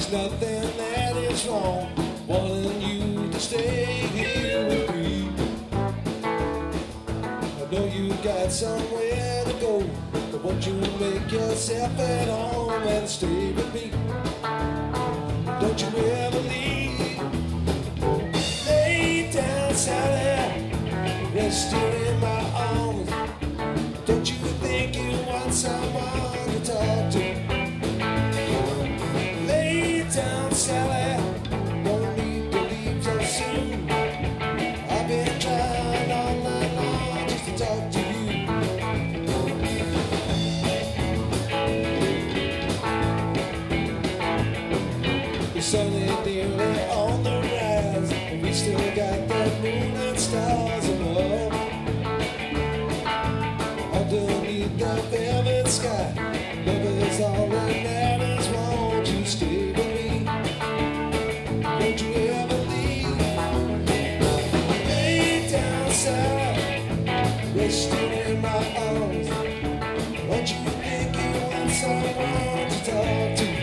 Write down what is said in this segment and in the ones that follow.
There's nothing that is wrong, wanting you to stay here with me. I know you got somewhere to go, but won't you make yourself at home and stay with me? Don't you ever leave. Lay down, Sally, rest here in my arms. Don't you think you want someone to talk to? Lay down, Sally, won't need to leave so soon. I've been trying all night long just to talk to you. The sun is nearly on the rise, and we still got that moon and stars above. Underneath the velvet sky, love is all that matters. Won't you stay with me? Won't you ever leave? Lay down, Sally, resting in my arms. Don't you think you want someone to talk to?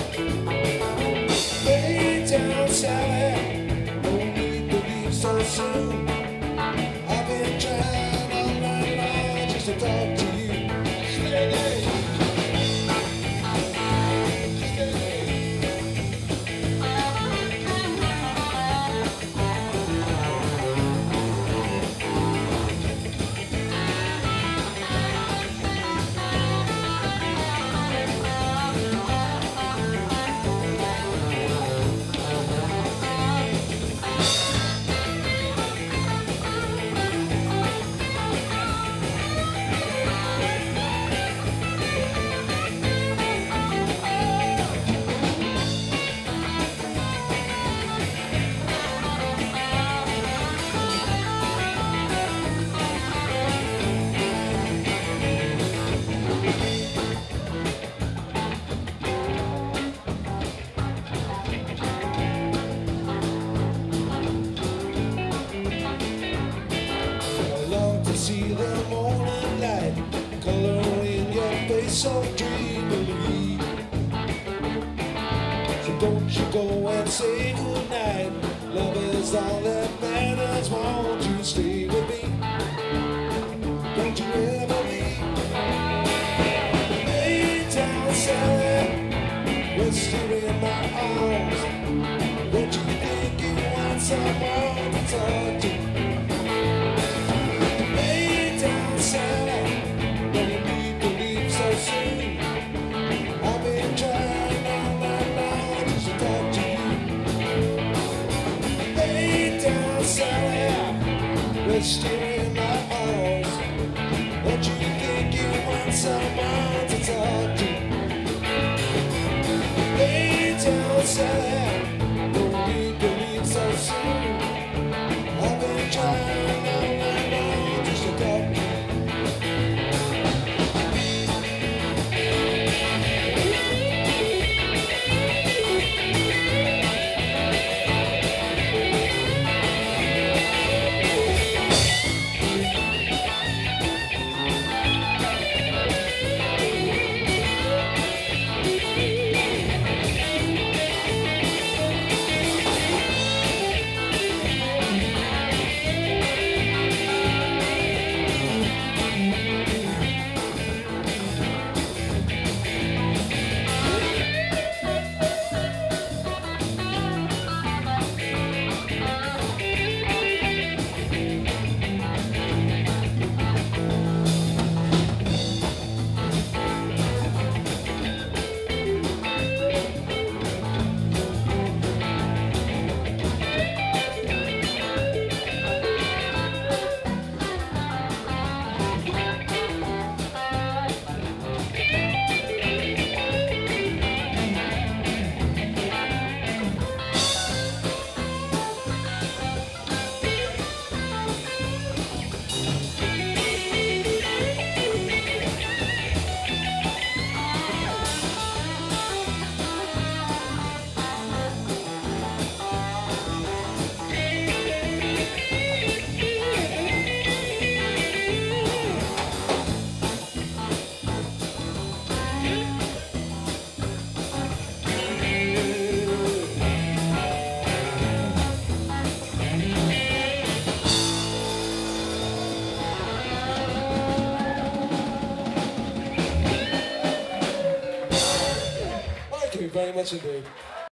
Lay down, Sally, no need to leave so soon. I've been trying all night long just to talk to you. Stay. See the morning light, color in your face so dreamily. So don't you go and say goodnight. Love is all that matters. Won't you stay with me? Don't you ever leave. Lay down, Sally, rest here in my arms. Don't you think you want someone to talk to? Rest here in my arms. Don't you think you want someone to talk to? Lay down, Sally, don't need to leave so soon. I've been trying all night long just to talk to you. very much indeed.